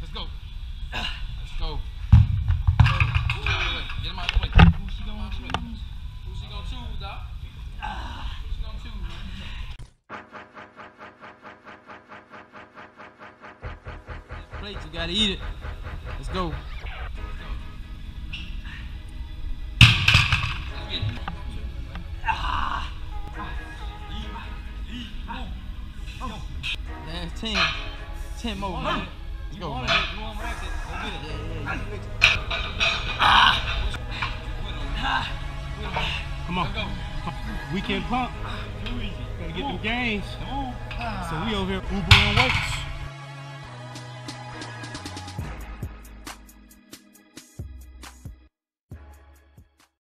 Let's go. Let's go. Get him out the way. Who she gonna choose? Who she gonna choose, dog? Who she gonna choose, man? This plate, you gotta eat it. Let's go. That's 10. 10 more, man. Let's go, man. You want more exit? Go get it. Yeah. You fix it. Come on. Weekend pump. Gotta get them gains. So we over here Ubering weights.